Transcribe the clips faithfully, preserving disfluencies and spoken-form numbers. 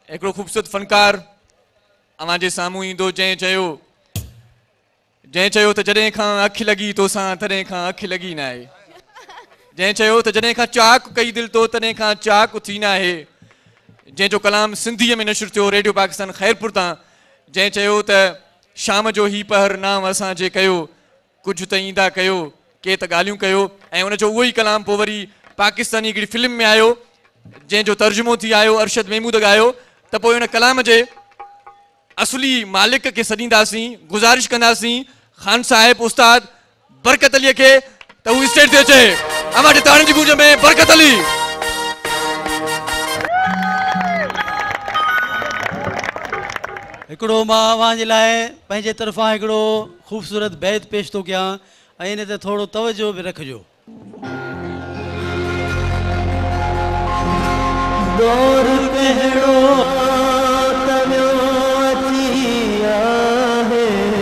एकड़ो खूबसूरत फनकार अवां जे सामूं ईंदो जंहिं चयो जंहिं चयो त जॾहिं खां अखि लगी तोसां तॾहिं खां अखि लगी न आहे, जंहिं चयो त जॾहिं खां चाक कई दिल तो तॾहिं खां चाक थी न आहे, जंहिंजो कलाम सिंधीअ में नशर थियो रेडियो पाकिस्तान खैरपुर तां, जंहिं चयो त शाम जो ही पहर नाम असांजे कयो कुझु त ईंदा कयो के त ॻाल्हियूं कयो, ऐं उनजो उहो ई कलाम पोइ वरी पाकिस्तानी हिकिड़ी फिल्म में आयो जंहिंजो तर्जुमो थी आयो अरशद महमूद ॻायो, त पोइ उन कलाम जे असली मालिक खे सॾींदासीं, गुज़ारिश कंदासीं ख़ान साहिब उस्ताद बरकत अलीअ खे त हू स्टेज ते अचे। अवां जे ताड़ियुनि जी गूंज में बरकत अली। हिकिड़ो मां अवां जे लाइ पंहिंजे तरफ़ां हिकिड़ो ख़ूबसूरत बैत पेश थो कयां ऐं इन ते थोरो तवजो बि रखिजो। दौर कहिड़ो तवियो अची आहे,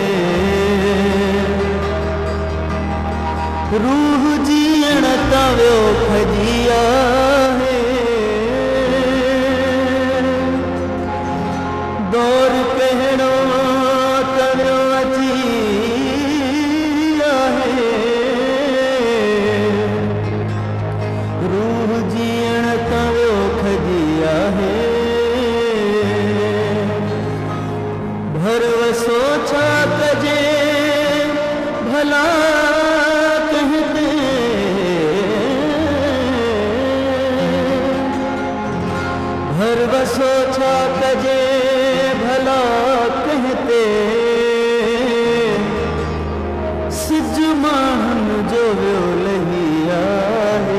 रूह जीअण तवियो खजी आहे, दौर कहिड़ो तवियो अची आहे, रूह जीअण तवियो खजी आहे, भरवसो छा कजे भला कहते, भरवसो छा कजे भला कहते, सिज माहन जो वियो लही आहे,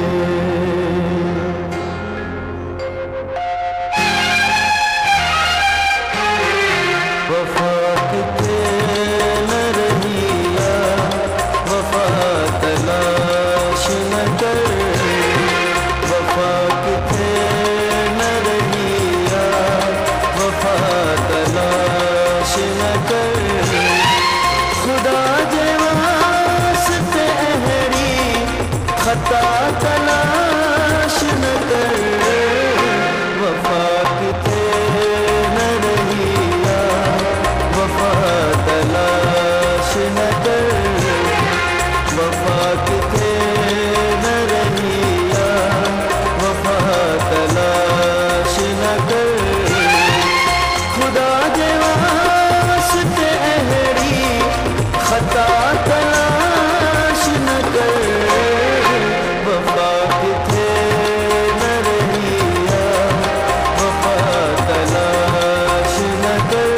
वफा किथे न रही आ, वफा तलाश न कर, वफा किथे न रही आ, वफा तलाश न कर, खुदा जे वास्ते अहड़ी खता तलाश न कर, वफा किथे न रही आ, वफा तलाश न कर, वफा किथे न रही आ, वफा तलाश न कर, खुदा जे वास्ते अहड़ी खता तलाश न कर, वफा किथे न रही आ, वफा तलाश न कर,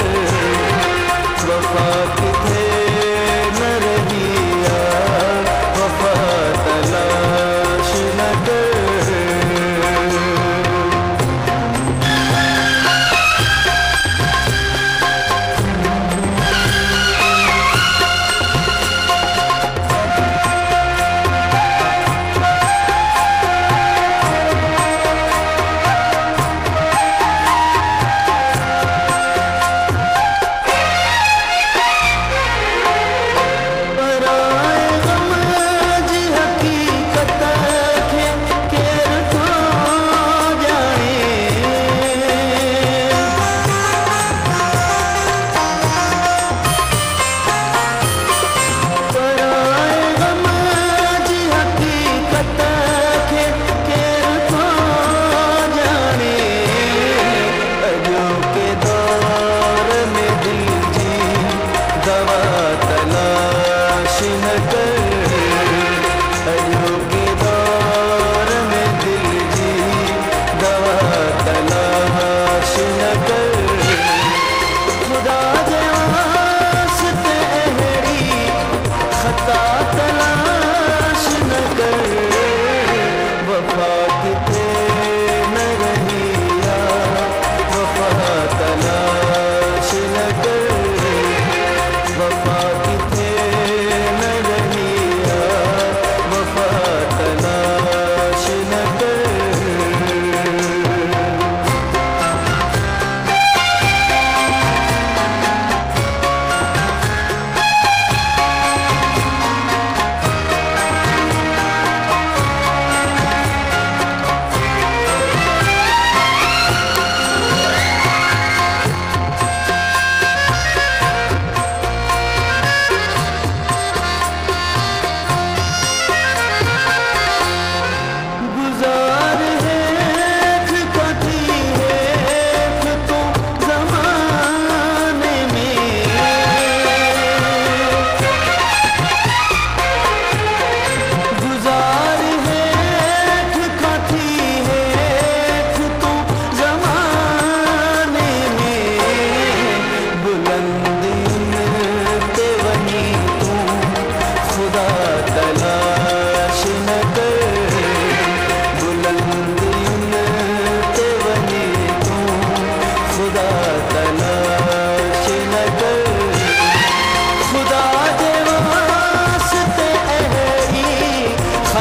वफा किथे न रही आ, वफा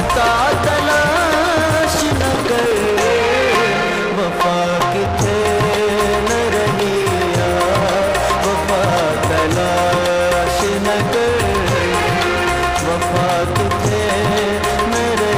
खता तलाश न कर, वफा किथे न रहिया, वफा तलाश न कर, वफा किथे न रहिया।